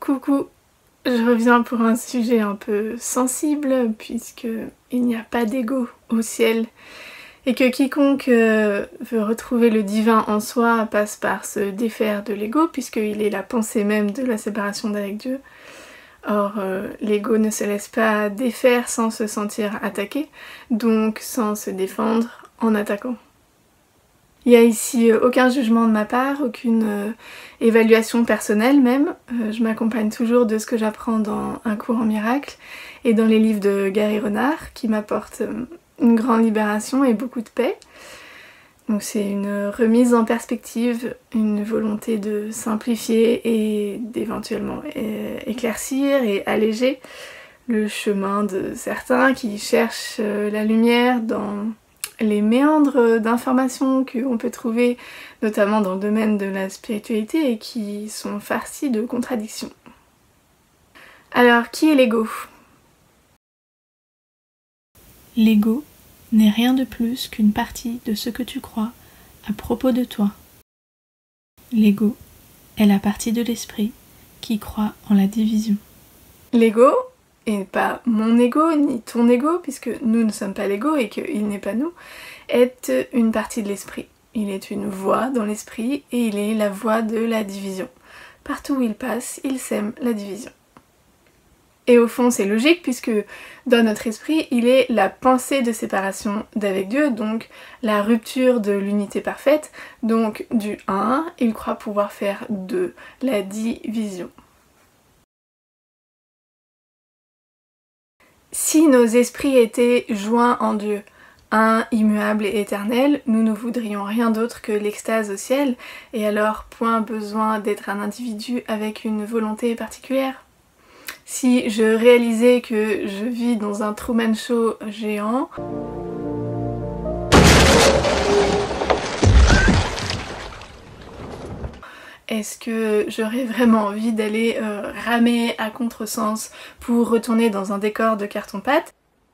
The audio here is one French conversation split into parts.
Coucou, je reviens pour un sujet un peu sensible puisque il n'y a pas d'ego au ciel et que quiconque veut retrouver le divin en soi passe par se défaire de l'ego puisqu'il est la pensée même de la séparation d'avec Dieu. Or, l'ego ne se laisse pas défaire sans se sentir attaqué, donc sans se défendre en attaquant. Il n'y a ici aucun jugement de ma part, aucune évaluation personnelle même. Je m'accompagne toujours de ce que j'apprends dans Un cours en miracle et dans les livres de Gary Renard qui m'apportent une grande libération et beaucoup de paix. Donc c'est une remise en perspective, une volonté de simplifier et d'éventuellement éclaircir et alléger le chemin de certains qui cherchent la lumière dans les méandres d'informations qu'on peut trouver notamment dans le domaine de la spiritualité et qui sont farcis de contradictions. Alors, qui est l'ego ? L'ego n'est rien de plus qu'une partie de ce que tu crois à propos de toi. L'ego est la partie de l'esprit qui croit en la division. L'ego, et pas mon ego ni ton ego, puisque nous ne sommes pas l'ego et qu'il n'est pas nous, est une partie de l'esprit. Il est une voix dans l'esprit et il est la voix de la division. Partout où il passe, il sème la division. Et au fond, c'est logique puisque dans notre esprit, il est la pensée de séparation d'avec Dieu, donc la rupture de l'unité parfaite, donc du 1, il croit pouvoir faire 2, la division. Si nos esprits étaient joints en Dieu, un immuable et éternel, nous ne voudrions rien d'autre que l'extase au ciel, et alors point besoin d'être un individu avec une volonté particulière. Si je réalisais que je vis dans un Truman Show géant, est-ce que j'aurais vraiment envie d'aller ramer à contresens pour retourner dans un décor de carton-pâte ?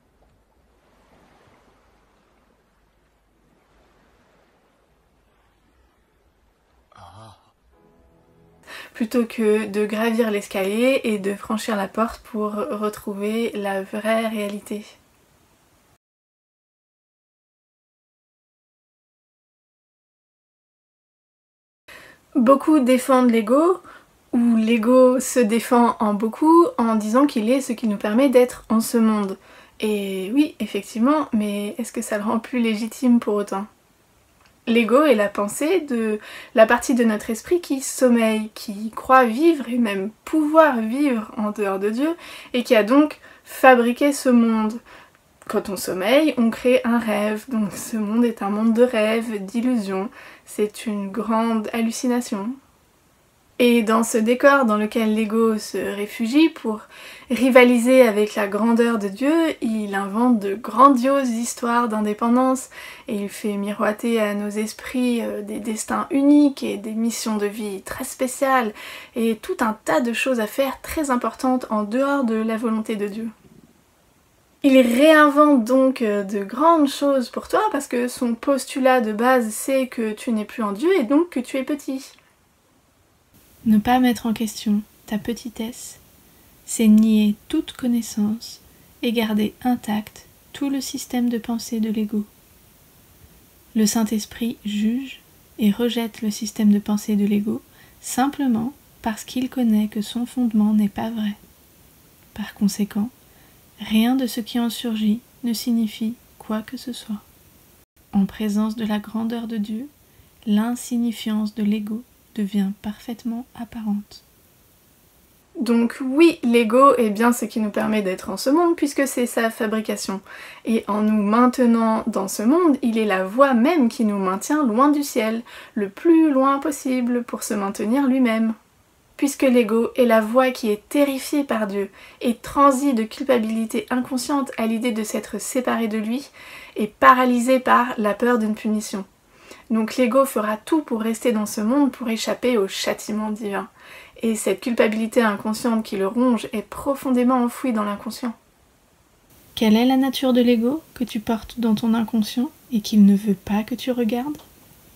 Plutôt que de gravir l'escalier et de franchir la porte pour retrouver la vraie réalité. Beaucoup défendent l'ego, ou l'ego se défend en beaucoup en disant qu'il est ce qui nous permet d'être en ce monde. Et oui, effectivement, mais est-ce que ça le rend plus légitime pour autant ? L'ego est la pensée de la partie de notre esprit qui sommeille, qui croit vivre et même pouvoir vivre en dehors de Dieu et qui a donc fabriqué ce monde. Quand on sommeille, on crée un rêve, donc ce monde est un monde de rêves, d'illusions, c'est une grande hallucination. Et dans ce décor dans lequel l'ego se réfugie pour rivaliser avec la grandeur de Dieu, il invente de grandioses histoires d'indépendance et il fait miroiter à nos esprits des destins uniques et des missions de vie très spéciales et tout un tas de choses à faire très importantes en dehors de la volonté de Dieu. Il réinvente donc de grandes choses pour toi parce que son postulat de base c'est que tu n'es plus en Dieu et donc que tu es petit. Ne pas mettre en question ta petitesse, c'est nier toute connaissance et garder intact tout le système de pensée de l'ego. Le Saint-Esprit juge et rejette le système de pensée de l'ego simplement parce qu'il connaît que son fondement n'est pas vrai. Par conséquent, rien de ce qui en surgit ne signifie quoi que ce soit. En présence de la grandeur de Dieu, l'insignifiance de l'ego devient parfaitement apparente. Donc oui, l'ego est bien ce qui nous permet d'être en ce monde puisque c'est sa fabrication. Et en nous maintenant dans ce monde, il est la voie même qui nous maintient loin du ciel, le plus loin possible pour se maintenir lui-même. Puisque l'ego est la voie qui est terrifiée par Dieu et transit de culpabilité inconsciente à l'idée de s'être séparé de lui et paralysée par la peur d'une punition. Donc l'ego fera tout pour rester dans ce monde pour échapper au châtiment divin. Et cette culpabilité inconsciente qui le ronge est profondément enfouie dans l'inconscient. Quelle est la nature de l'ego que tu portes dans ton inconscient et qu'il ne veut pas que tu regardes ?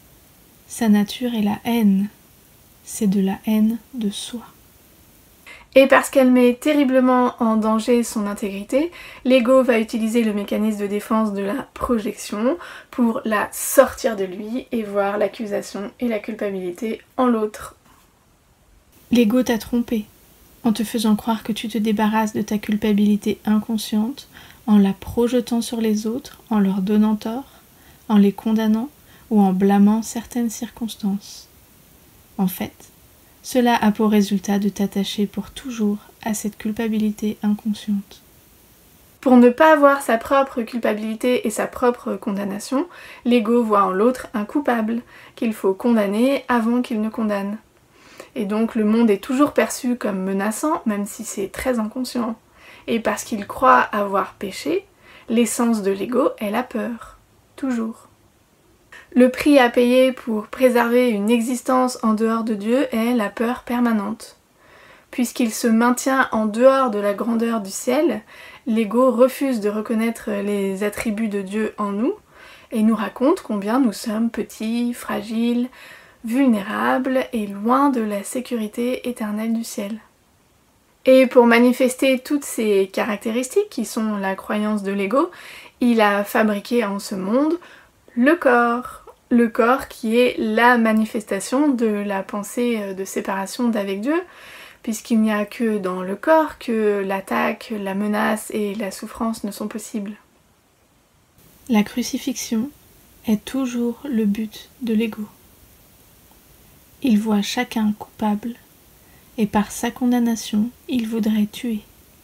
Sa nature est la haine. C'est de la haine de soi. Et parce qu'elle met terriblement en danger son intégrité, l'ego va utiliser le mécanisme de défense de la projection pour la sortir de lui et voir l'accusation et la culpabilité en l'autre. L'ego t'a trompé en te faisant croire que tu te débarrasses de ta culpabilité inconsciente en la projetant sur les autres, en leur donnant tort, en les condamnant ou en blâmant certaines circonstances. En fait, cela a pour résultat de t'attacher pour toujours à cette culpabilité inconsciente. Pour ne pas avoir sa propre culpabilité et sa propre condamnation, l'ego voit en l'autre un coupable qu'il faut condamner avant qu'il ne condamne. Et donc le monde est toujours perçu comme menaçant, même si c'est très inconscient. Et parce qu'il croit avoir péché, l'essence de l'ego est la peur. Toujours. Le prix à payer pour préserver une existence en dehors de Dieu est la peur permanente. Puisqu'il se maintient en dehors de la grandeur du ciel, l'ego refuse de reconnaître les attributs de Dieu en nous et nous raconte combien nous sommes petits, fragiles, vulnérables et loin de la sécurité éternelle du ciel. Et pour manifester toutes ces caractéristiques qui sont la croyance de l'ego, il a fabriqué en ce monde le corps. Le corps qui est la manifestation de la pensée de séparation d'avec Dieu, puisqu'il n'y a que dans le corps que l'attaque, la menace et la souffrance ne sont possibles. La crucifixion est toujours le but de l'ego. Il voit chacun coupable et par sa condamnation, il voudrait tuer.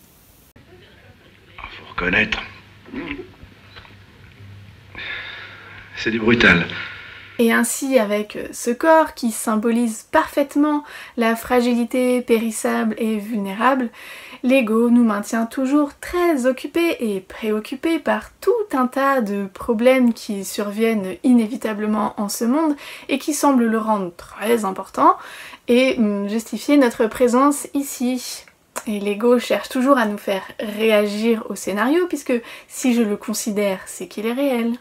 Faut reconnaître. C'est du brutal. Et ainsi, avec ce corps qui symbolise parfaitement la fragilité périssable et vulnérable, l'ego nous maintient toujours très occupés et préoccupés par tout un tas de problèmes qui surviennent inévitablement en ce monde et qui semblent le rendre très important et justifier notre présence ici. Et l'ego cherche toujours à nous faire réagir au scénario puisque si je le considère, c'est qu'il est réel.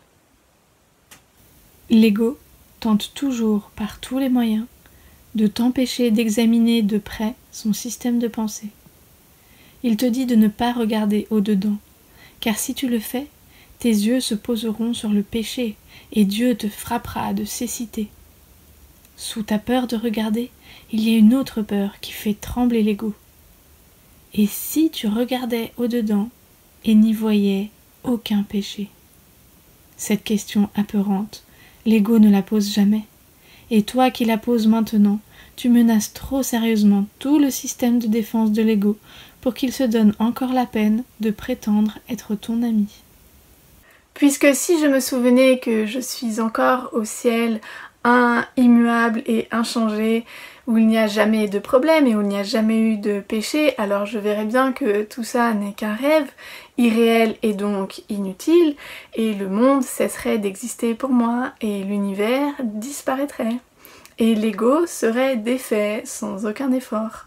L'ego tente toujours, par tous les moyens, de t'empêcher d'examiner de près son système de pensée. Il te dit de ne pas regarder au-dedans, car si tu le fais, tes yeux se poseront sur le péché et Dieu te frappera de cécité. Sous ta peur de regarder, il y a une autre peur qui fait trembler l'ego. Et si tu regardais au-dedans et n'y voyais aucun péché? Cette question apeurante, l'ego ne la pose jamais. Et toi qui la poses maintenant, tu menaces trop sérieusement tout le système de défense de l'ego pour qu'il se donne encore la peine de prétendre être ton ami. Puisque si je me souvenais que je suis encore au ciel, immuable et inchangé, où il n'y a jamais de problème et où il n'y a jamais eu de péché, alors je verrais bien que tout ça n'est qu'un rêve, irréel et donc inutile, et le monde cesserait d'exister pour moi, et l'univers disparaîtrait. Et l'ego serait défait sans aucun effort.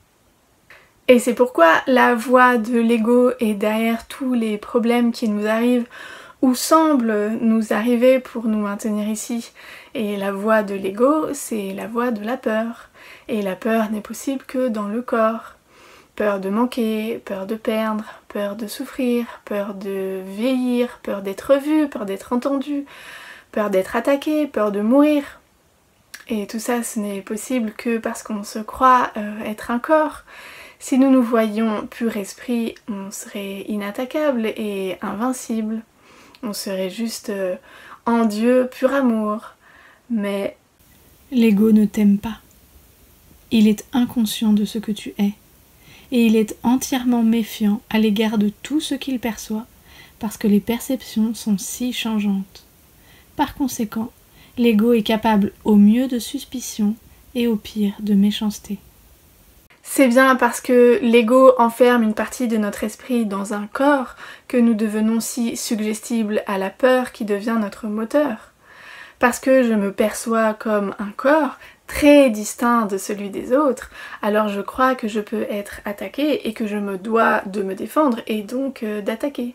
Et c'est pourquoi la voix de l'ego est derrière tous les problèmes qui nous arrivent ou semblent nous arriver pour nous maintenir ici. Et la voix de l'ego, c'est la voix de la peur. Et la peur n'est possible que dans le corps. Peur de manquer, peur de perdre, peur de souffrir, peur de vieillir, peur d'être vu, peur d'être entendu, peur d'être attaqué, peur de mourir. Et tout ça, ce n'est possible que parce qu'on se croit être un corps. Si nous nous voyions pur esprit, on serait inattaquable et invincible. On serait juste en Dieu, pur amour. Mais l'ego ne t'aime pas. Il est inconscient de ce que tu es. Et il est entièrement méfiant à l'égard de tout ce qu'il perçoit, parce que les perceptions sont si changeantes. Par conséquent, l'ego est capable au mieux de suspicion et au pire de méchanceté. C'est bien parce que l'ego enferme une partie de notre esprit dans un corps que nous devenons si suggestibles à la peur qui devient notre moteur. Parce que je me perçois comme un corps très distinct de celui des autres, alors je crois que je peux être attaqué et que je me dois de me défendre et donc d'attaquer.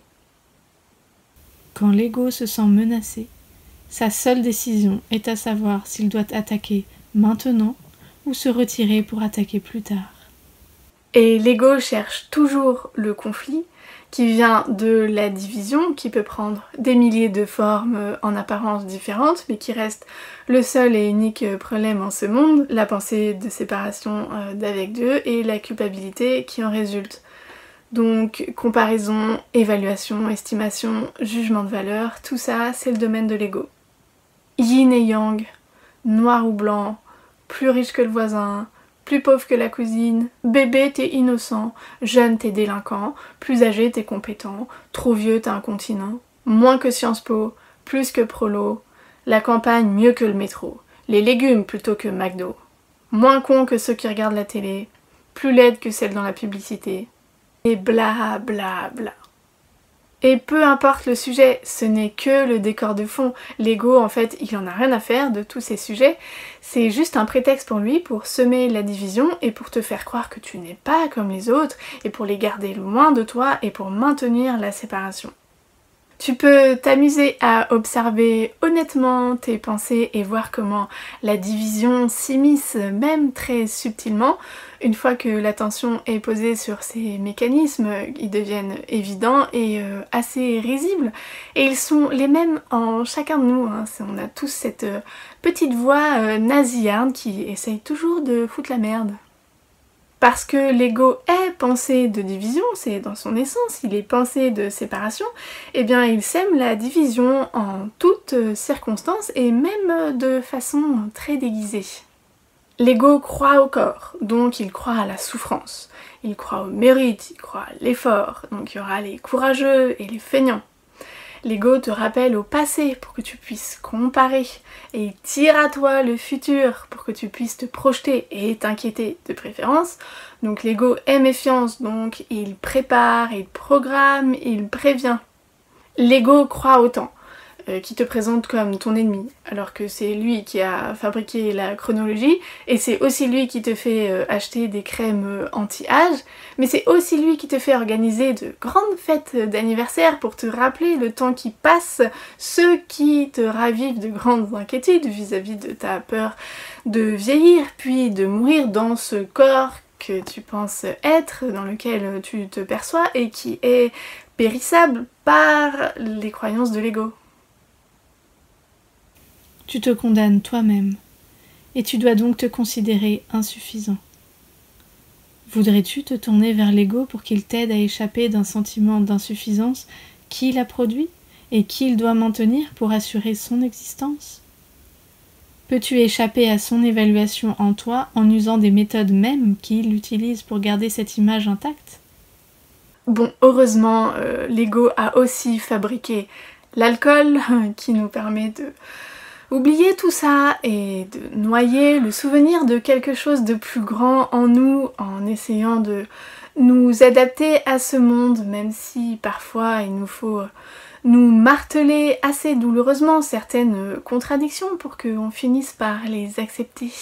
Quand l'ego se sent menacé, sa seule décision est à savoir s'il doit attaquer maintenant ou se retirer pour attaquer plus tard. Et l'ego cherche toujours le conflit, qui vient de la division, qui peut prendre des milliers de formes en apparence différentes, mais qui reste le seul et unique problème en ce monde, la pensée de séparation d'avec Dieu et la culpabilité qui en résulte. Donc comparaison, évaluation, estimation, jugement de valeur, tout ça c'est le domaine de l'ego. Yin et yang, noir ou blanc, plus riche que le voisin, plus pauvre que la cousine, bébé t'es innocent, jeune t'es délinquant, plus âgé t'es compétent, trop vieux t'es incontinent, moins que Sciences Po, plus que Prolo, la campagne mieux que le métro, les légumes plutôt que McDo, moins con que ceux qui regardent la télé, plus laide que celle dans la publicité, et bla bla bla. Et peu importe le sujet, ce n'est que le décor de fond. L'ego, en fait, il en a rien à faire de tous ces sujets. C'est juste un prétexte pour lui pour semer la division et pour te faire croire que tu n'es pas comme les autres et pour les garder loin de toi et pour maintenir la séparation. Tu peux t'amuser à observer honnêtement tes pensées et voir comment la division s'immisce même très subtilement. Une fois que l'attention est posée sur ces mécanismes, ils deviennent évidents et assez risibles. Et ils sont les mêmes en chacun de nous. On a tous cette petite voix nasillarde qui essaye toujours de foutre la merde. Parce que l'ego est pensée de division, c'est dans son essence, il est pensé de séparation, eh bien il sème la division en toutes circonstances et même de façon très déguisée. L'ego croit au corps, donc il croit à la souffrance, il croit au mérite, il croit à l'effort, donc il y aura les courageux et les feignants. L'ego te rappelle au passé pour que tu puisses comparer et il tire à toi le futur pour que tu puisses te projeter et t'inquiéter de préférence. Donc l'ego est méfiance, donc il prépare, il programme, il prévient. L'ego croit au temps, qui te présente comme ton ennemi, alors que c'est lui qui a fabriqué la chronologie, et c'est aussi lui qui te fait acheter des crèmes anti-âge, mais c'est aussi lui qui te fait organiser de grandes fêtes d'anniversaire pour te rappeler le temps qui passe, ce qui te ravive de grandes inquiétudes vis-à-vis de ta peur de vieillir, puis de mourir dans ce corps que tu penses être, dans lequel tu te perçois, et qui est périssable par les croyances de l'ego. Tu te condamnes toi-même, et tu dois donc te considérer insuffisant. Voudrais-tu te tourner vers l'ego pour qu'il t'aide à échapper d'un sentiment d'insuffisance qu'il a produit et qu'il doit maintenir pour assurer son existence? Peux-tu échapper à son évaluation en toi en usant des méthodes mêmes qu'il utilise pour garder cette image intacte? Bon, heureusement, l'ego a aussi fabriqué l'alcool qui nous permet de oublier tout ça et de noyer le souvenir de quelque chose de plus grand en nous en essayant de nous adapter à ce monde, même si parfois il nous faut nous marteler assez douloureusement certaines contradictions pour qu'on finisse par les accepter.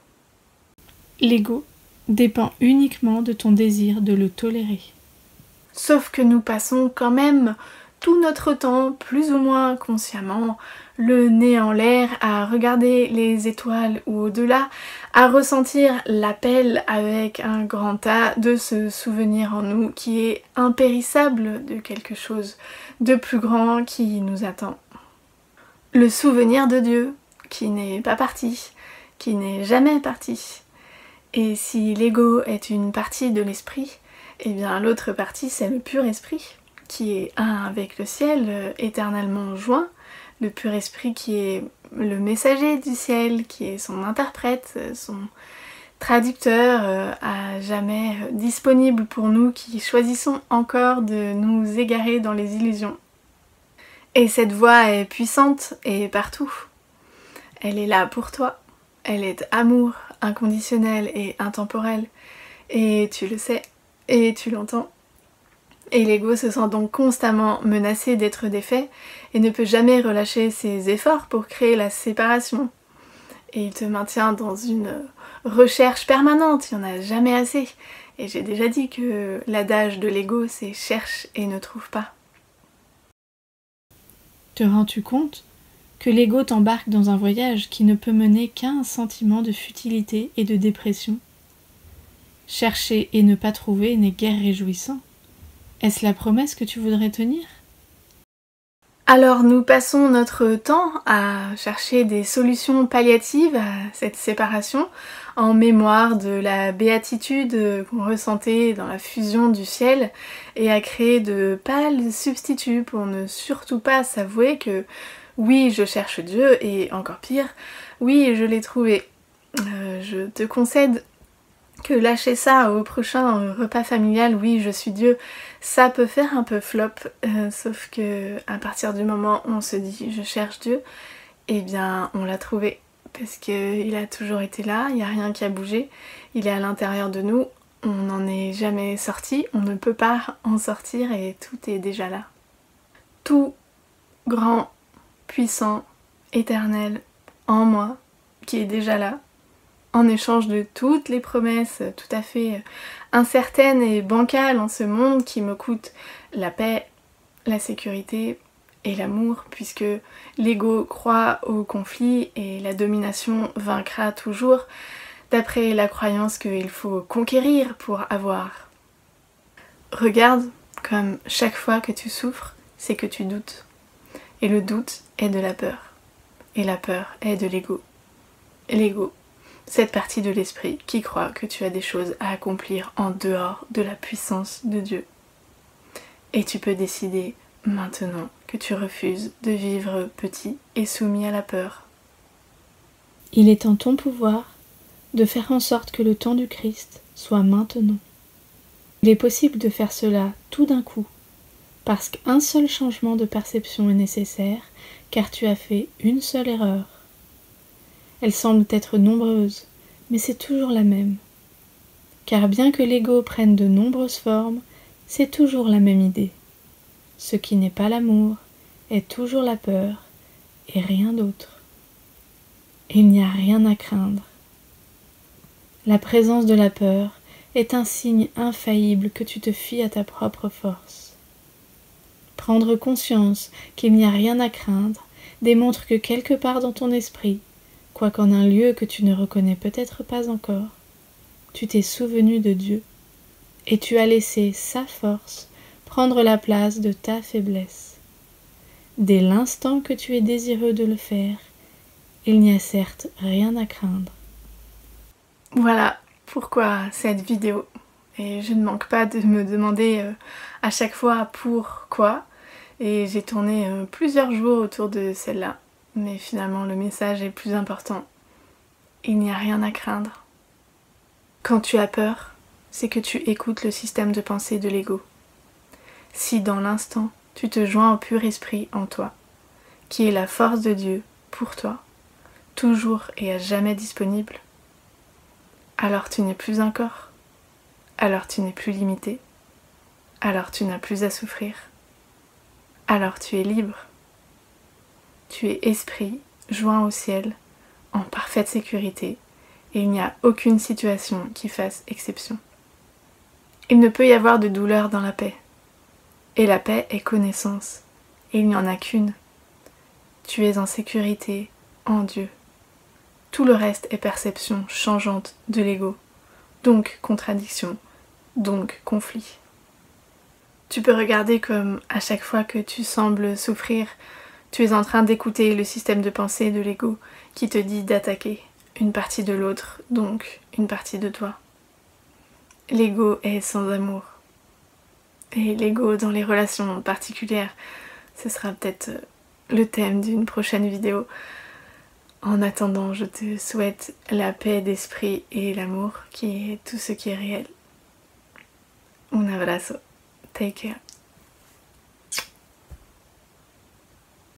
L'ego dépend uniquement de ton désir de le tolérer. Sauf que nous passons quand même tout notre temps, plus ou moins consciemment, le nez en l'air, à regarder les étoiles ou au-delà, à ressentir l'appel avec un grand A de ce souvenir en nous qui est impérissable de quelque chose de plus grand qui nous attend. Le souvenir de Dieu, qui n'est pas parti, qui n'est jamais parti. Et si l'ego est une partie de l'esprit, eh bien l'autre partie c'est le pur esprit, qui est un avec le ciel, éternellement joint, le pur esprit qui est le messager du ciel, qui est son interprète, son traducteur à jamais disponible pour nous qui choisissons encore de nous égarer dans les illusions. Et cette voix est puissante et partout. Elle est là pour toi. Elle est amour inconditionnel et intemporel. Et tu le sais, et tu l'entends. Et l'ego se sent donc constamment menacé d'être défait et ne peut jamais relâcher ses efforts pour créer la séparation. Et il te maintient dans une recherche permanente, il n'y en a jamais assez. Et j'ai déjà dit que l'adage de l'ego c'est « cherche et ne trouve pas ». Te rends-tu compte que l'ego t'embarque dans un voyage qui ne peut mener qu'à un sentiment de futilité et de dépression? Chercher et ne pas trouver n'est guère réjouissant. Est-ce la promesse que tu voudrais tenir ? Alors nous passons notre temps à chercher des solutions palliatives à cette séparation en mémoire de la béatitude qu'on ressentait dans la fusion du ciel et à créer de pâles substituts pour ne surtout pas s'avouer que oui, je cherche Dieu et encore pire, oui, je l'ai trouvé. Je te concède que lâcher ça au prochain repas familial, oui, je suis Dieu, ça peut faire un peu flop, sauf que à partir du moment où on se dit je cherche Dieu, eh bien on l'a trouvé, parce qu'il a toujours été là, il n'y a rien qui a bougé, il est à l'intérieur de nous, on n'en est jamais sorti, on ne peut pas en sortir et tout est déjà là. Tout grand, puissant, éternel, en moi, qui est déjà là, en échange de toutes les promesses tout à fait incertaines et bancales en ce monde qui me coûtent la paix, la sécurité et l'amour, puisque l'ego croit au conflit et la domination vaincra toujours, d'après la croyance qu'il faut conquérir pour avoir. Regarde comme chaque fois que tu souffres, c'est que tu doutes. Et le doute est de la peur. Et la peur est de l'ego. L'ego, cette partie de l'esprit qui croit que tu as des choses à accomplir en dehors de la puissance de Dieu. Et tu peux décider maintenant que tu refuses de vivre petit et soumis à la peur. Il est en ton pouvoir de faire en sorte que le temps du Christ soit maintenant. Il est possible de faire cela tout d'un coup, parce qu'un seul changement de perception est nécessaire, car tu as fait une seule erreur. Elles semblent être nombreuses, mais c'est toujours la même. Car bien que l'ego prenne de nombreuses formes, c'est toujours la même idée. Ce qui n'est pas l'amour est toujours la peur et rien d'autre. Il n'y a rien à craindre. La présence de la peur est un signe infaillible que tu te fies à ta propre force. Prendre conscience qu'il n'y a rien à craindre démontre que quelque part dans ton esprit, quoiqu'en un lieu que tu ne reconnais peut-être pas encore, tu t'es souvenu de Dieu, et tu as laissé sa force prendre la place de ta faiblesse. Dès l'instant que tu es désireux de le faire, il n'y a certes rien à craindre. Voilà pourquoi cette vidéo. Et je ne manque pas de me demander à chaque fois pourquoi. Et j'ai tourné plusieurs jours autour de celle-là. Mais finalement le message est plus important. Il n'y a rien à craindre. Quand tu as peur, c'est que tu écoutes le système de pensée de l'ego. Si dans l'instant tu te joins au pur esprit en toi, qui est la force de Dieu pour toi, toujours et à jamais disponible, alors tu n'es plus un corps, alors tu n'es plus limité, alors tu n'as plus à souffrir, alors tu es libre. Tu es esprit, joint au ciel, en parfaite sécurité, et il n'y a aucune situation qui fasse exception. Il ne peut y avoir de douleur dans la paix, et la paix est connaissance, et il n'y en a qu'une. Tu es en sécurité, en Dieu. Tout le reste est perception changeante de l'ego, donc contradiction, donc conflit. Tu peux regarder comme à chaque fois que tu sembles souffrir, tu es en train d'écouter le système de pensée de l'ego qui te dit d'attaquer une partie de l'autre, donc une partie de toi. L'ego est sans amour. Et l'ego dans les relations particulières, ce sera peut-être le thème d'une prochaine vidéo. En attendant, je te souhaite la paix d'esprit et l'amour qui est tout ce qui est réel. Un abrazo. Take care.